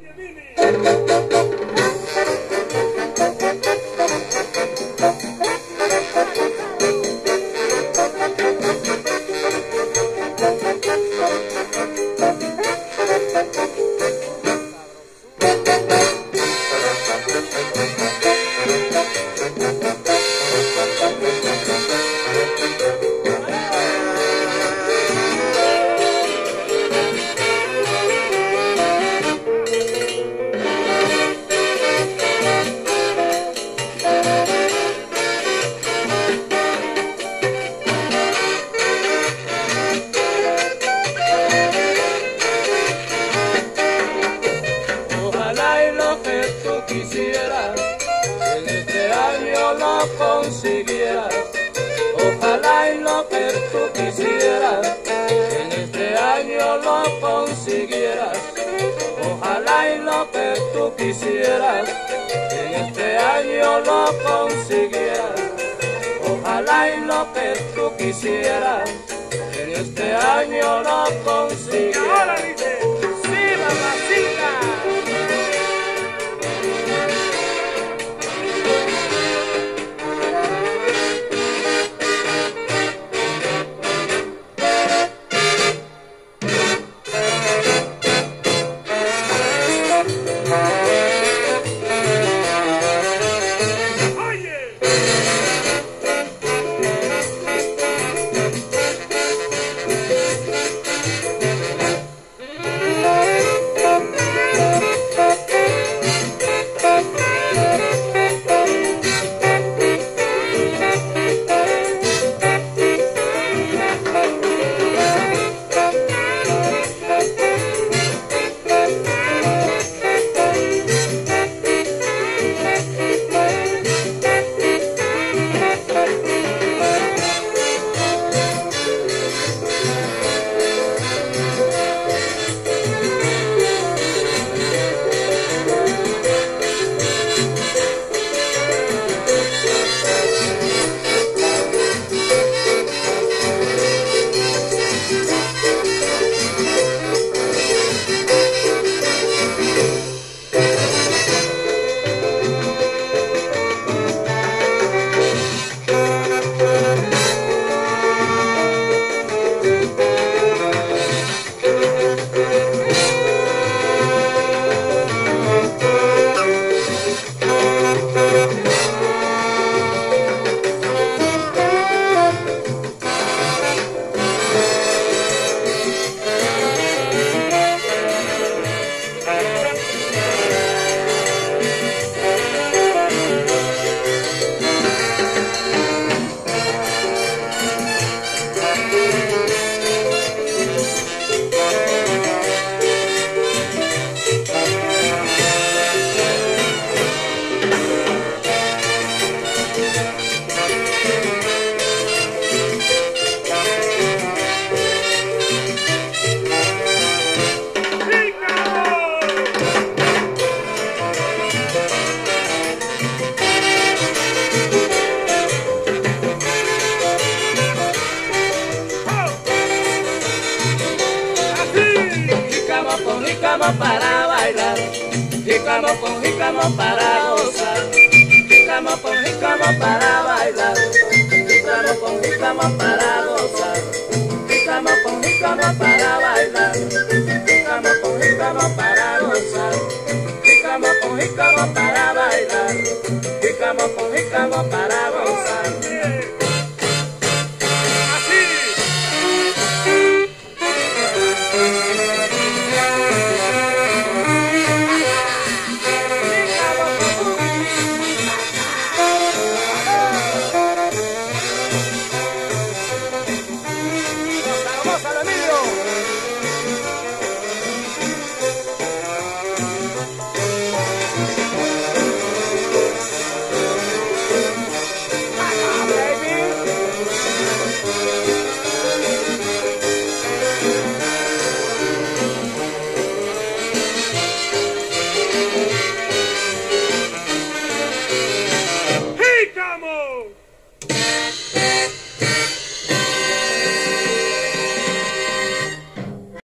Quisieras en este año lo consiguieras, ojalá y lo que tú quisieras en este año lo consiguieras, ojalá y lo que tú quisieras en este año lo consiguieras, ojalá y lo que tú quisieras en este año lo consiguieras. Y ahora dice, sí, mamacita. Jícamo para bailar, jícamo con jícamo para gozar, jícamo con jícamo para bailar, jícamo con jícamo para gozar, jícamo con jícamo para bailar, jícamo con jícamo para gozar, jícamo con jícamo para bailar, jícamo con jícamo para